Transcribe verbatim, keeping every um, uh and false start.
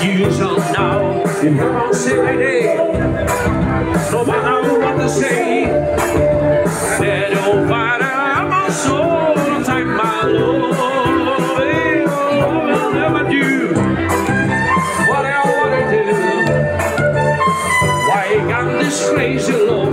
years on now. You come on, say lady, no matter what they say, they don't fight. I'm on soul, take my love, hey, oh, will never do what I wanna do. Why you got this crazy love?